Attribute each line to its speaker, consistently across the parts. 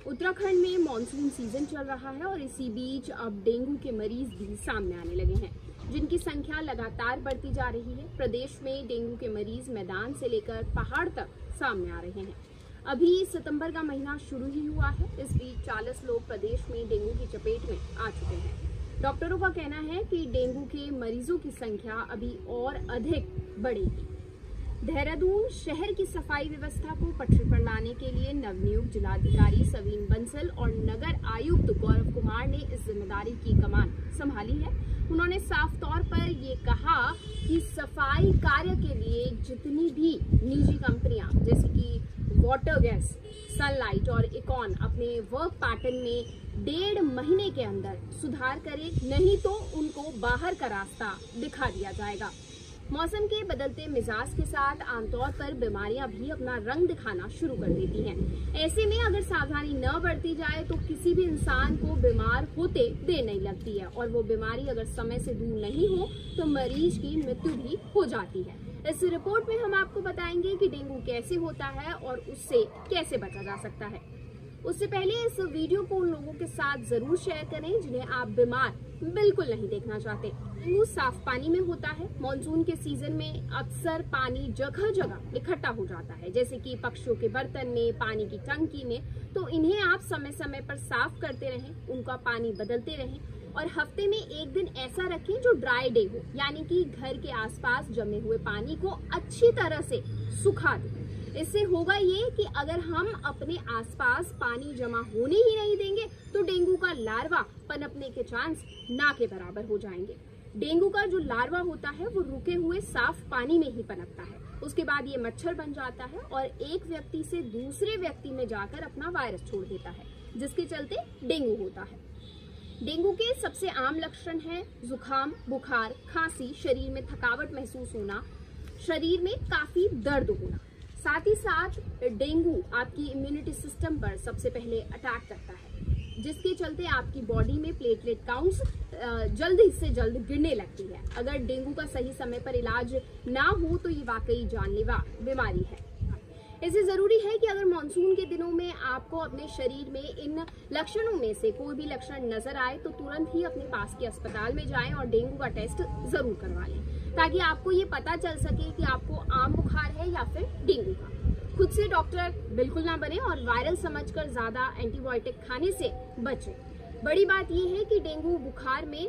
Speaker 1: उत्तराखंड में monsoon season चल रहा है और इसी बीच अब डेंगू के मरीज भी सामने आने लगे हैं, जिनकी संख्या लगातार बढ़ती जा रही है। प्रदेश में डेंगू के मरीज मैदान से लेकर पहाड़ तक सामने आ रहे हैं। अभी सितंबर का महीना शुरू ही हुआ है। इस बीच 40 लोग प्रदेश में डेंगू की चपेट में आ चुके हैं। डॉक्टरों का कहना है कि डेंगू के मरीजों की संख्या अभी और अधिक बढ़ेगी। देहरादून शहर की सफाई व्यवस्था को पटरी पर लाने के लिए नवनियुक्त जिलाधिकारी सवीन बंसल और नगर आयुक्त गौरव कुमार ने इस जिम्मेदारी की कमान संभाली है। उन्होंने साफ तौर पर ये कहा कि सफाई कार्य के लिए जितनी भी निजी कंपनियां जैसे कि वाटर गैस, सनलाइट और इकॉन अपने वर्क पैटर्न में 1.5 महीने के अंदर सुधार करें, नहीं तो उनको बाहर का रास्ता दिखा दिया जाएगा। मौसम के बदलते मिजाज के साथ आमतौर पर बीमारियां भी अपना रंग दिखाना शुरू कर देती हैं। ऐसे में अगर सावधानी न बरती जाए तो किसी भी इंसान को बीमार होते देर नहीं लगती है और वो बीमारी अगर समय से दूर नहीं हो तो मरीज की मृत्यु भी हो जाती है। इस रिपोर्ट में हम आपको बताएंगे कि डेंगू कैसे होता है और उससे कैसे बचा जा सकता है। उससे पहले इस वीडियो को उन लोगों के साथ जरूर शेयर करें जिन्हें आप बीमार बिल्कुल नहीं देखना चाहते। डेंगू साफ पानी में होता है। मानसून के सीजन में अक्सर पानी जगह जगह इकट्ठा हो जाता है, जैसे कि पक्षियों के बर्तन में, पानी की टंकी में। तो इन्हें आप समय समय पर साफ करते रहें, उनका पानी बदलते रहें और हफ्ते में एक दिन ऐसा रखें जो ड्राई डे हो, यानी कि घर के आसपास जमे हुए पानी को अच्छी तरह से सुखा दें। इससे होगा ये कि अगर हम अपने आसपास पानी जमा होने ही नहीं देंगे तो डेंगू का लार्वा पनपने के चांस ना के बराबर हो जाएंगे। डेंगू का जो लार्वा होता है वो रुके हुए साफ पानी में ही पनपता है। उसके बाद ये मच्छर बन जाता है और एक व्यक्ति से दूसरे व्यक्ति में जाकर अपना वायरस छोड़ देता है, जिसके चलते डेंगू होता है। डेंगू के सबसे आम लक्षण हैं जुकाम, बुखार, खांसी, शरीर में थकावट महसूस होना, शरीर में काफी दर्द होना। साथ ही साथ डेंगू आपकी इम्यूनिटी सिस्टम पर सबसे पहले अटैक करता है, जिसके चलते आपकी बॉडी में प्लेटलेट काउंट्स जल्द से जल्द गिरने लगती है। अगर डेंगू का सही समय पर इलाज ना हो तो ये वाकई जानलेवा बीमारी है। इससे जरूरी है कि अगर मानसून के दिनों में आपको अपने शरीर में इन लक्षणों में से कोई भी लक्षण नजर आए तो तुरंत ही अपने पास के अस्पताल में जाएं और डेंगू का टेस्ट जरूर करवा लें, ताकि आपको ये पता चल सके कि आपको आम बुखार है या फिर डेंगू का। खुद से डॉक्टर बिल्कुल ना बने और वायरल समझकर ज्यादा एंटीबायोटिक खाने से बचें। बड़ी बात यह है कि डेंगू बुखार में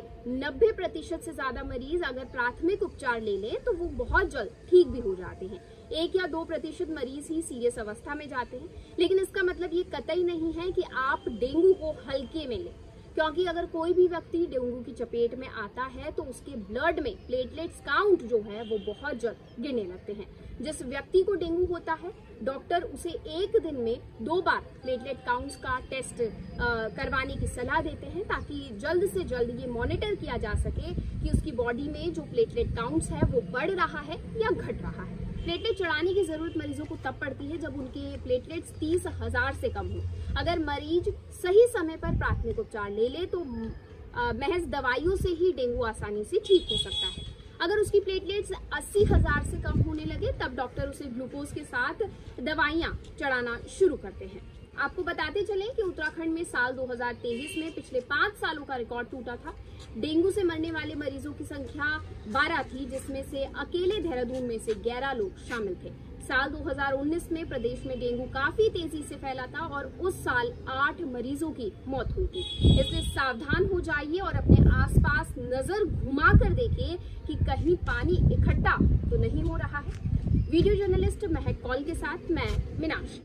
Speaker 1: 90% से ज्यादा मरीज अगर प्राथमिक उपचार ले लें तो वो बहुत जल्द ठीक भी हो जाते हैं। 1 या 2% मरीज ही सीरियस अवस्था में जाते हैं, लेकिन इसका मतलब ये कतई नहीं है कि आप डेंगू को हल्के में लें, क्योंकि अगर कोई भी व्यक्ति डेंगू की चपेट में आता है तो उसके ब्लड में प्लेटलेट्स काउंट जो है वो बहुत जल्द गिरने लगते हैं। जिस व्यक्ति को डेंगू होता है डॉक्टर उसे एक दिन में 2 बार प्लेटलेट काउंट्स का टेस्ट करवाने की सलाह देते हैं, ताकि जल्द से जल्द ये मॉनिटर किया जा सके कि उसकी बॉडी में जो प्लेटलेट काउंट्स है वो बढ़ रहा है या घट रहा है। प्लेटलेट चढ़ाने की जरूरत मरीजों को तब पड़ती है जब उनके प्लेटलेट्स 30,000 से कम हो। अगर मरीज सही समय पर प्राथमिक उपचार ले ले तो महज दवाइयों से ही डेंगू आसानी से ठीक हो सकता है। अगर उसकी प्लेटलेट्स 80,000 से कम होने लगे तब डॉक्टर उसे ग्लूकोज के साथ दवाइयां चढ़ाना शुरू करते हैं। आपको बताते चलें कि उत्तराखंड में साल 2023 में पिछले 5 सालों का रिकॉर्ड टूटा था। डेंगू से मरने वाले मरीजों की संख्या 12 थी, जिसमें से अकेले देहरादून में से 11 लोग शामिल थे। साल 2019 में प्रदेश में डेंगू काफी तेजी से फैला था और उस साल 8 मरीजों की मौत हुई थी। इसलिए सावधान हो जाइए और अपने आसपास नजर घुमा कर देखिए कि कहीं पानी इकट्ठा तो नहीं हो रहा है। वीडियो जर्नलिस्ट महक कौल के साथ मैं मीनाक्षी।